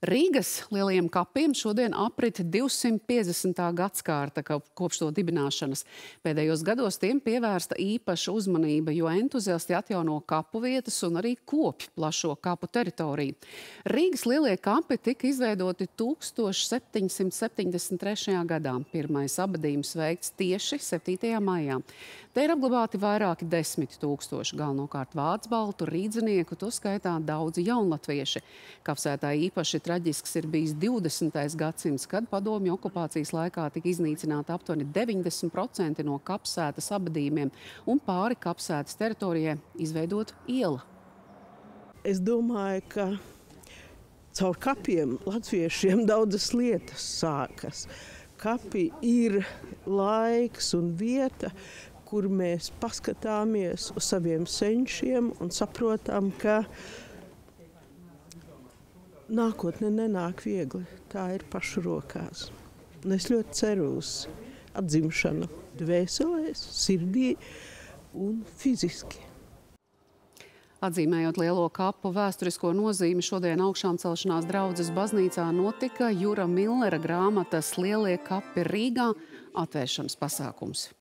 Rīgas lielajiem kapiem šodien aprit 250. gadskārta kopš to dibināšanas. Pēdējos gados tiem pievērsta īpaša uzmanība, jo entuziasti atjauno kapu vietas un arī kopj plašo kapu teritoriju. Rīgas lielie kapi tika izveidoti 1773. gadā. Pirmais abadījums veikts tieši 7. maijā. Te ir apglabāti vairāki 10 000, galvenokārt vācu baltu, rīdzinieku, to skaitā daudzi jaunlatvieši. Kapsētā īpaši traģisks ir bijis 20. gadsimts, kad padomju okupācijas laikā tika iznīcināta aptuveni 90% no kapsētas abadījumiem un pāri kapsētas teritorijai izveidot iela. Es domāju, ka caur kapiem latviešiem daudzas lietas sākas. Kapi ir laiks un vieta, kur mēs paskatāmies uz saviem senčiem un saprotam, ka nākotne nenāk viegli. Tā ir pašu rokās. Un es ļoti ceru uz atzimšanu dvēselēs, sirdī un fiziski. Atzīmējot lielo kapu vēsturisko nozīmi, šodien augšāmcelšanās draudzes baznīcā notika Jura Millera grāmatas Lielie kapi Rīgā atvēršanas pasākums.